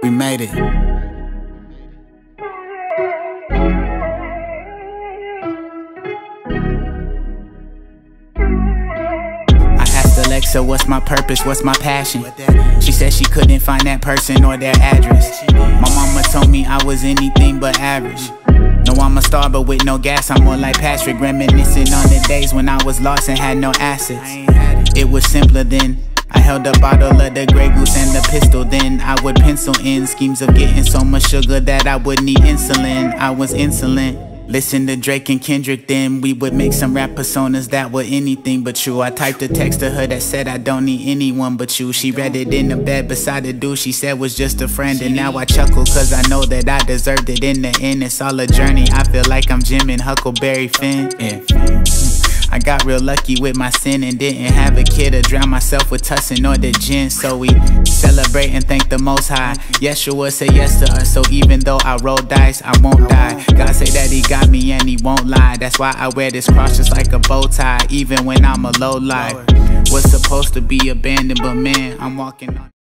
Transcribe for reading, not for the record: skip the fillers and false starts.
We made it. Alexa, what's my purpose, what's my passion? She said she couldn't find that person or their address. My mama told me I was anything but average. No, I'm a star but with no gas, I'm more like Patrick. Reminiscing on the days when I was lost and had no assets. It was simpler then. I held a bottle of the Grey Goose and the pistol. Then I would pencil in schemes of getting so much sugar that I would need insulin. I was insolent. Listen to Drake and Kendrick, then we would make some rap personas that were anything but true. I typed a text to her that said I don't need anyone but you. She read it in the bed beside the dude she said was just a friend. And now I chuckle cause I know that I deserved it in the end. It's all a journey, I feel like I'm Jim and Huckleberry Finn. I got real lucky with my sin and didn't have a kid to drown myself with tussin or the gin. So we celebrate and thank the Most High. Yeshua said yes to us, so even though I roll dice, I won't die. God say that he got me and he won't lie. That's why I wear this cross just like a bow tie, even when I'm a low life. Was supposed to be abandoned, but man, I'm walking on